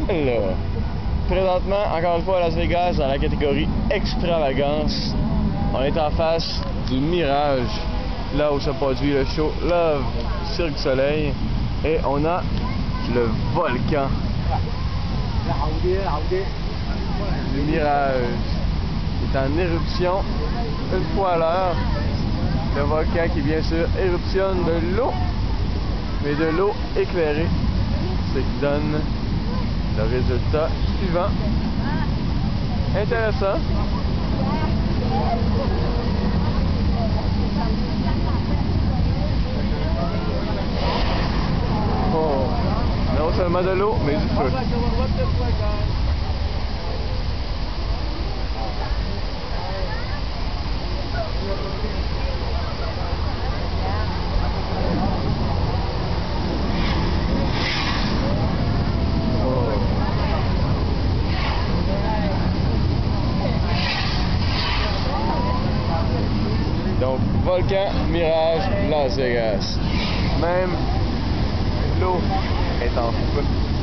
Là. Présentement, encore une fois à Las Vegas, dans la catégorie extravagance, on est en face du Mirage, là où se produit le show Love Cirque du Soleil, et on a le volcan. Le Mirage est en éruption une fois à l'heure. Le volcan qui bien sûr éruptionne de l'eau, mais de l'eau éclairée, ce qui donne le résultat suivant. Intéressant. Oh, non seulement de l'eau, mais du feu. Donc, volcan, Mirage, Las Vegas. Même l'eau est en feu.